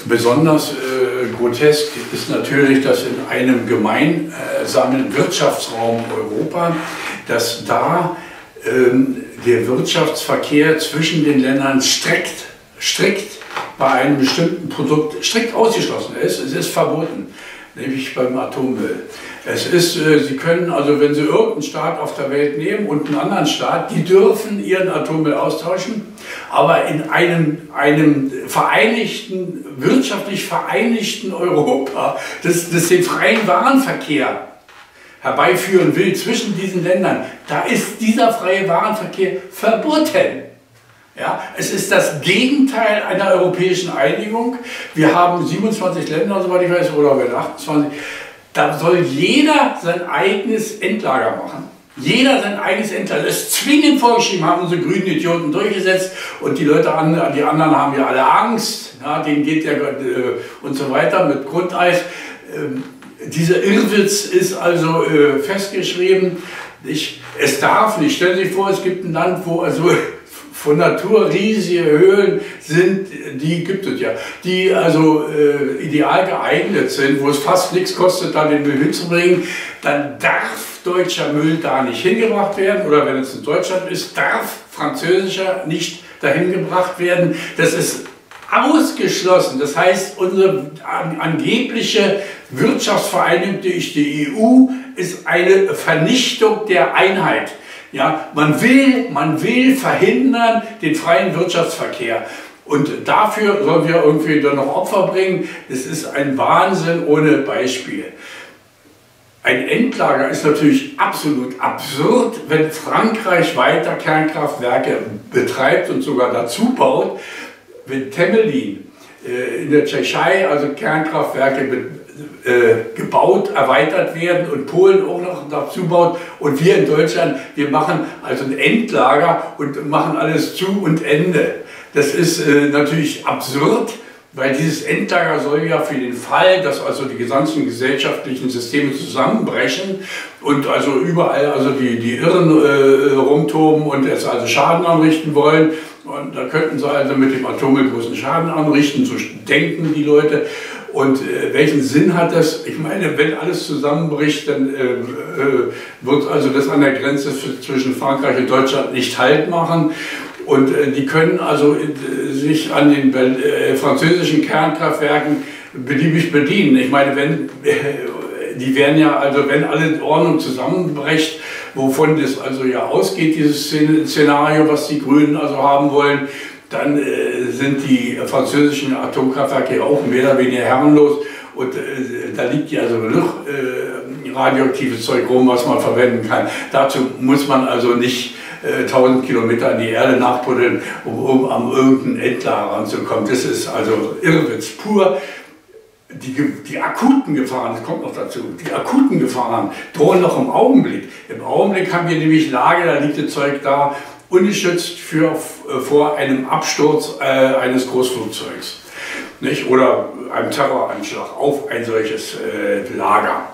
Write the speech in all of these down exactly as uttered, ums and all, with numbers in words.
Besonders äh, grotesk ist natürlich, dass in einem gemeinsamen Wirtschaftsraum Europa, dass da ähm, der Wirtschaftsverkehr zwischen den Ländern strikt, strikt bei einem bestimmten Produkt strikt ausgeschlossen ist. Es ist verboten, nämlich beim Atommüll. Es ist, äh, Sie können also, wenn Sie irgendeinen Staat auf der Welt nehmen und einen anderen Staat, die dürfen ihren Atommüll austauschen, aber in einem, einem vereinigten, wirtschaftlich vereinigten Europa, das, das den freien Warenverkehr herbeiführen will zwischen diesen Ländern, da ist dieser freie Warenverkehr verboten. Ja, es ist das Gegenteil einer europäischen Einigung. Wir haben siebenundzwanzig Länder, soweit ich weiß, oder achtundzwanzig. Da soll jeder sein eigenes Endlager machen. Jeder sein eigenes Endlager. Das ist zwingend vorgeschrieben, haben unsere grünen Idioten durchgesetzt. Und die Leute, die anderen haben ja alle Angst. Ja, denen geht ja äh, und so weiter mit Grundeis. Ähm, dieser Irrwitz ist also äh, festgeschrieben. Ich, es darf nicht. Stellen Sie sich vor, es gibt ein Land, wo also von Natur riesige Höhlen sind, die gibt es ja, die also äh, ideal geeignet sind, wo es fast nichts kostet, da den Müll hinzubringen, dann darf deutscher Müll da nicht hingebracht werden, oder wenn es in Deutschland ist, darf französischer nicht dahin gebracht werden. Das ist ausgeschlossen. Das heißt, unsere angebliche wirtschaftsvereinigte E U ist eine Vernichtung der Einheit. Ja, man will, man will verhindern den freien Wirtschaftsverkehr. Und dafür sollen wir irgendwie dann noch Opfer bringen. Das ist ein Wahnsinn ohne Beispiel. Ein Endlager ist natürlich absolut absurd, wenn Frankreich weiter Kernkraftwerke betreibt und sogar dazu baut. Wenn Temelin äh, in der Tschechei also Kernkraftwerke äh, gebaut, erweitert werden und Polen auch noch dazu baut und wir in Deutschland, wir machen also ein Endlager und machen alles zu und Ende. Das ist äh, natürlich absurd, weil dieses Endlager soll ja für den Fall, dass also die gesamten gesellschaftlichen Systeme zusammenbrechen und also überall also die, die Irren äh, rumtoben und es also Schaden anrichten wollen. Und da könnten sie also mit dem Atommüll großen Schaden anrichten, so denken die Leute. Und äh, welchen Sinn hat das? Ich meine, wenn alles zusammenbricht, dann äh, äh, wird also das an der Grenze für, zwischen Frankreich und Deutschland nicht Halt machen. Und äh, die können also äh, sich an den äh, französischen Kernkraftwerken beliebig bedienen. Ich meine, wenn, äh, die werden ja, also wenn alle Ordnung zusammenbricht, wovon das also ja ausgeht, dieses Szenario, was die Grünen also haben wollen, dann äh, sind die französischen Atomkraftwerke auch mehr oder weniger herrenlos. Und äh, da liegt ja also genug äh, radioaktives Zeug rum, was man verwenden kann. Dazu muss man also nicht äh, tausend Kilometer an die Erde nachbuddeln, um, um an irgendein Endlager ranzukommen. Das ist also Irrwitz pur. Die, die akuten Gefahren, das kommt noch dazu, die akuten Gefahren drohen noch im Augenblick. Im Augenblick haben wir nämlich Lage, da liegt das Zeug da, ungeschützt für, vor einem Absturz äh, eines Großflugzeugs, nicht? Oder einem Terroranschlag auf ein solches äh, Lager.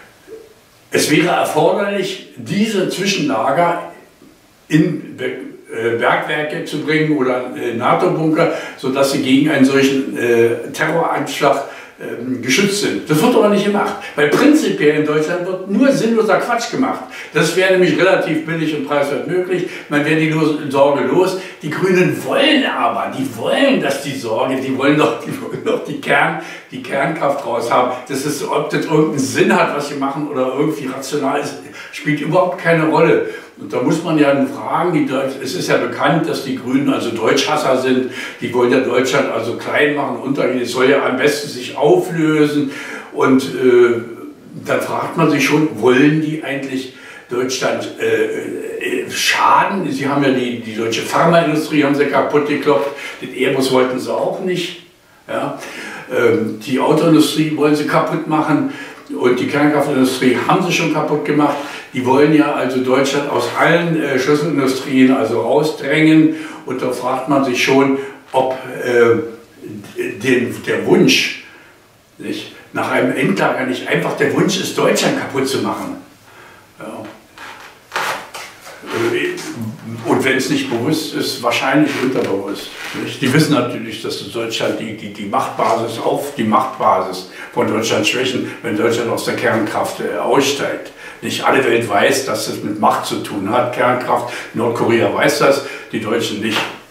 Es wäre erforderlich, diese Zwischenlager in äh, Bergwerke zu bringen oder äh, NATO-Bunker, sodass sie gegen einen solchen äh, Terroranschlag geschützt sind. Das wird aber nicht gemacht, weil prinzipiell in Deutschland wird nur sinnloser Quatsch gemacht. Das wäre nämlich relativ billig und preiswert möglich, man wäre die Sorge los. Die Grünen wollen aber, die wollen, dass die Sorge, die wollen doch die, wollen doch die, Kern, die Kernkraft raus haben. Das ist, ob das irgendeinen Sinn hat, was sie machen oder irgendwie rational ist, spielt überhaupt keine Rolle. Und da muss man ja fragen, die Deutsch, es ist ja bekannt, dass die Grünen also Deutschhasser sind, die wollen ja Deutschland also klein machen, untergehen, es soll ja am besten sich auflösen. Und äh, dann fragt man sich schon, wollen die eigentlich Deutschland äh, schaden? Sie haben ja die, die deutsche Pharmaindustrie haben sie kaputt geklopft, den Airbus wollten sie auch nicht. Ja? Ähm, die Autoindustrie wollen sie kaputt machen. Und die Kernkraftindustrie haben sie schon kaputt gemacht. Die wollen ja also Deutschland aus allen äh, Schlüsselindustrien also rausdrängen. Und da fragt man sich schon, ob äh, den, der Wunsch nicht, nach einem Endlager nicht einfach der Wunsch ist, Deutschland kaputt zu machen. Ja. und wenn es nicht bewusst ist, wahrscheinlich unterbewusst. Nicht? Die wissen natürlich, dass Deutschland die, die, die Machtbasis auf die Machtbasis von Deutschland schwächen, wenn Deutschland aus der Kernkraft äh, aussteigt. Nicht alle Welt weiß, dass es mit Macht zu tun hat, Kernkraft. Nordkorea weiß das, die Deutschen nicht.